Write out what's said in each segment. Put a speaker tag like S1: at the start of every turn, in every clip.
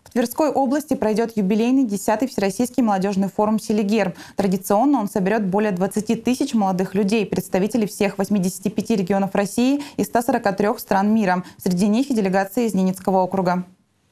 S1: В Тверской области пройдет юбилейный 10-й Всероссийский молодежный форум «Селигер». Традиционно он соберет более 20 тысяч молодых людей, представителей всех 85 регионов России и 143 стран мира. Среди них и делегации из Ненецкого округа.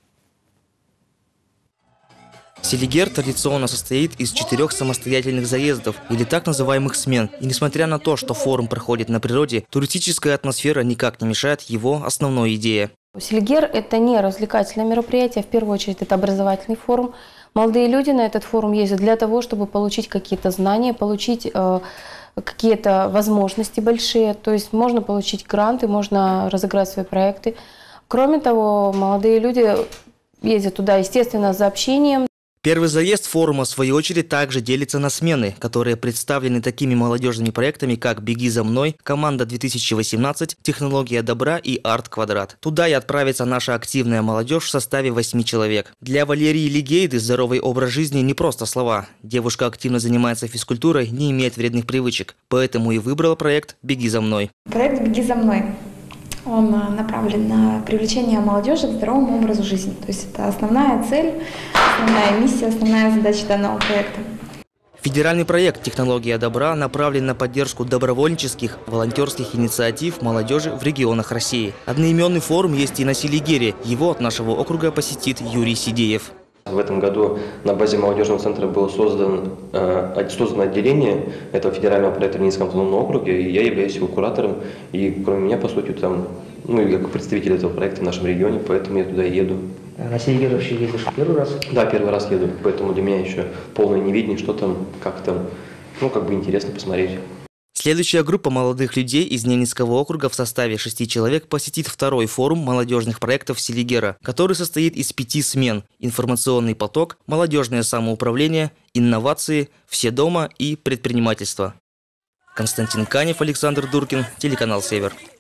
S2: Селигер традиционно состоит из 4 самостоятельных заездов, или так называемых смен. И несмотря на то, что форум проходит на природе, туристическая атмосфера никак не мешает его основной идее.
S3: Селигер – это не развлекательное мероприятие, в первую очередь это образовательный форум. Молодые люди на этот форум ездят для того, чтобы получить какие-то знания, получить какие-то возможности большие. То есть можно получить гранты, можно разыграть свои проекты. Кроме того, молодые люди ездят туда, естественно, за общением.
S2: Первый заезд форума, в свою очередь, также делится на смены, которые представлены такими молодежными проектами, как «Беги за мной», «Команда 2018», «Технология добра» и «Арт-квадрат». Туда и отправится наша активная молодежь в составе 8 человек. Для Валерии Лигейды здоровый образ жизни не просто слова. Девушка активно занимается физкультурой, не имеет вредных привычек, поэтому и выбрала проект «Беги за мной».
S4: Проект «Беги за мной». Он направлен на привлечение молодежи к здоровому образу жизни. То есть это основная цель, основная миссия, основная задача данного проекта.
S2: Федеральный проект «Технология добра» направлен на поддержку добровольческих, волонтерских инициатив молодежи в регионах России. Одноименный форум есть и на Селигере. Его от нашего округа посетит Юрий Сидеев.
S5: В этом году на базе молодежного центра было создано отделение этого федерального проекта в Ненецком автономном округе, и я являюсь его куратором. И кроме меня, по сути, там, я как представитель этого проекта в нашем регионе, поэтому я туда и еду.
S6: На Селигер вообще едешь первый раз?
S5: Да, первый раз еду, поэтому для меня еще полное неведение, что там, как там, интересно посмотреть.
S2: Следующая группа молодых людей из Ненецкого округа в составе 6 человек посетит второй форум молодежных проектов Селигера, который состоит из 5 смен: информационный поток, молодежное самоуправление, инновации, все дома и предпринимательство. Константин Канев, Александр Дуркин, телеканал «Север».